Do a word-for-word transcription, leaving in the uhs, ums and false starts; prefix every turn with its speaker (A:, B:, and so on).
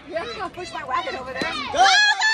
A: Yeah, I'm gonna push my wagon over there.
B: Go!